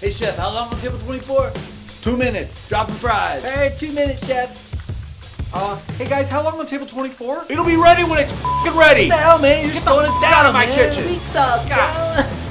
Hey, chef, how long on table 24? 2 minutes. Dropping fries. All right, 2 minutes, chef. Hey guys, how long on table 24? It'll be ready when it's f***ing ready. What the hell, man? You're Get slowing the us f*** down out of my man. kitchen. Weak sauce, God. bro.